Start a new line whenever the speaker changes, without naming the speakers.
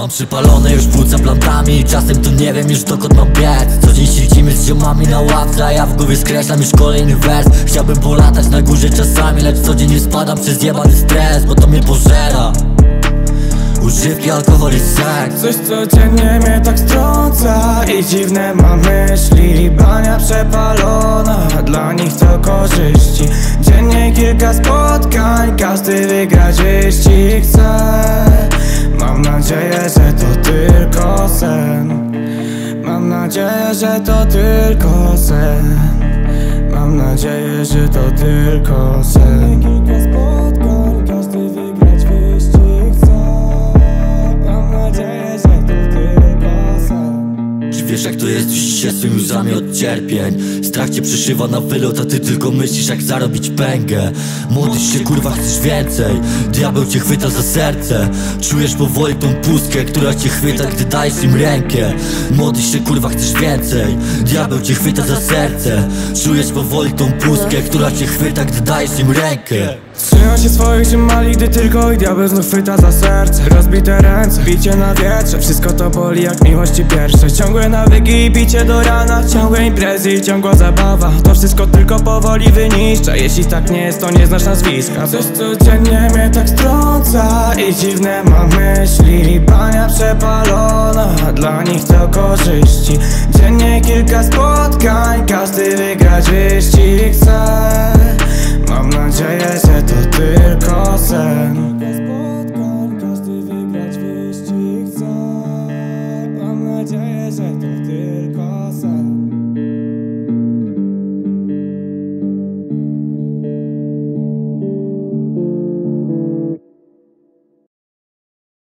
Mam przypalone już płuca plantami, czasem to nie wiem już dokąd mam biec. Co dzień siedzimy z ziomami na ławce, a ja w głowie skreślam już kolejny wers. Chciałbym polatać na górze czasami, lecz codziennie spadam przez jebany stres, bo to mnie pożera. Używki, alkohol i seks.
Coś codziennie mnie tak strąca i dziwne mam myśli. Bania przepalona, dla nich to korzyści. Dziennie kilka spotkań, każdy wygrać wyścig chce. Mam nadzieję, że to tylko sen. Mam nadzieję, że to tylko sen. Mam nadzieję, że to tylko sen. Kilka spotkań, każdy wygrać wyścig chce. Mam nadzieję, że to tylko sen.
Czy wiesz jak to jest dusić się swymi łzami od cierpień? Strach cię przyszywa na wylot, a ty tylko myślisz jak zarobić pęgę. Modlisz się kurwa, chcesz więcej, diabeł cię chwyta za serce. Czujesz powoli tą pustkę, która cię chwyta, gdy dajesz im rękę. Modlisz się kurwa, chcesz więcej, diabeł cię chwyta za serce. Czujesz powoli tą pustkę, która cię chwyta, gdy dajesz im rękę.
Trzymam się swoich ziomali, gdy tylko i diabeł znów chwyta za serce. Rozbite ręce, bicie na wietrze, wszystko to boli jak miłości pierwsze. Ciągłe nawyki i bicie do rana, ciągłe imprezy i ciągła zabawa. To wszystko tylko powoli wyniszcza, jeśli tak nie jest, to nie znasz nazwiska. Coś codziennie mnie tak strąca i dziwne mam myśli. Bania przepalona, dla nich to korzyści. Dziennie kilka spotkań, każdy wygrać wyścig chce. Mam nadzieję, że to tylko sen. Każdy wygrać wyścig chce. Mam nadzieję, że to